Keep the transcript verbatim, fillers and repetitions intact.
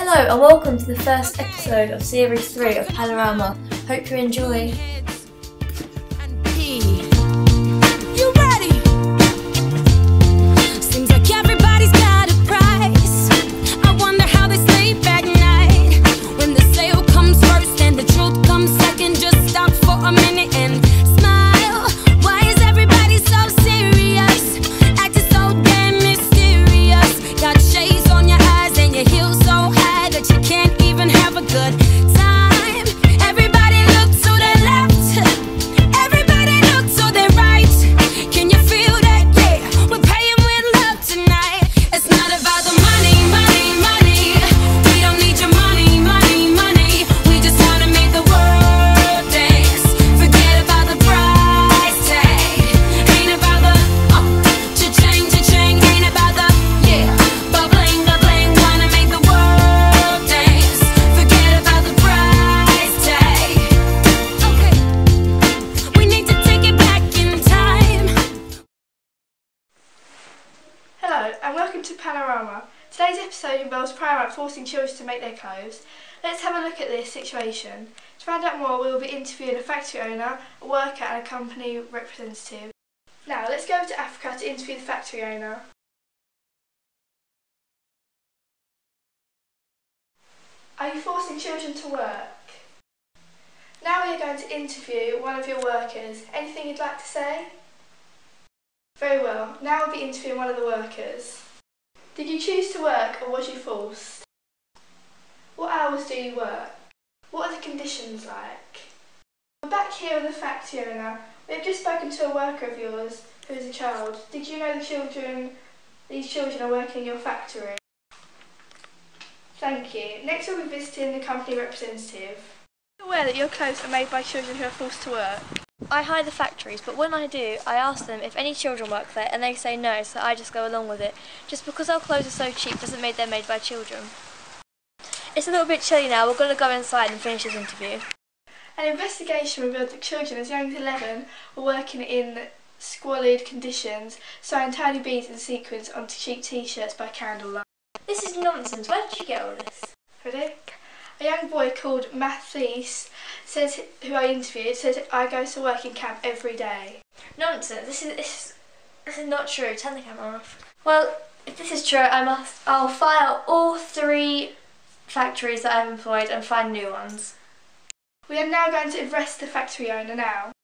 Hello and welcome to the first episode of Series three of Panorama. Hope you enjoy. You ready? Seems like everybody's got a price. I wonder how they sleep at night. When the sale comes first and the truth comes second, just stop for a minute and smile. Why is everybody so serious? Acting so damn mysterious. Got shades on your eyes and your heels so high that you can't even have a good time. Everybody look to the left. Everybody look to the right. Can you feel that? Yeah, we're paying with love tonight. It's not about the money, money, money. We don't need your money, money, money. We just wanna make the world dance. Forget about the price tag. Ain't about the uh, cha-ching, cha-ching. Ain't about the yeah, ba-bling, ba-bling. Wanna make the world dance. Forget about the price tag. Okay, we need to take it back in time. Hello and welcome to Panorama. Today's episode involves Primark forcing children to make their clothes. Let's have a look at this situation. To find out more, we will be interviewing a factory owner, a worker and a company representative. Now let's go over to Africa to interview the factory owner. Are you forcing children to work? Now we are going to interview one of your workers. Anything you'd like to say? Very well. Now we'll be interviewing one of the workers. Did you choose to work or was you forced? What hours do you work? What are the conditions like? We're back here with the factory owner. We have just spoken to a worker of yours who is a child. Did you know the children, these children are working in your factory? Thank you. Next we'll be visiting the company representative. Are you aware that your clothes are made by children who are forced to work? I hire the factories, but when I do, I ask them if any children work there and they say no, so I just go along with it. Just because our clothes are so cheap doesn't mean they're made by children. It's a little bit chilly now, we're going to go inside and finish this interview. An investigation revealed that children as young as eleven were working in squalid conditions, sewing tiny beads and sequins onto cheap t-shirts by candlelight. This is nonsense, where did you get all this? Ready? A young boy called Mathis says, who I interviewed, says I go to work in camp every day. Nonsense, this is, this is, this is not true, turn the camera off. Well, if this is true, I must, I'll fire all three factories that I've employed and find new ones. We are now going to arrest the factory owner now.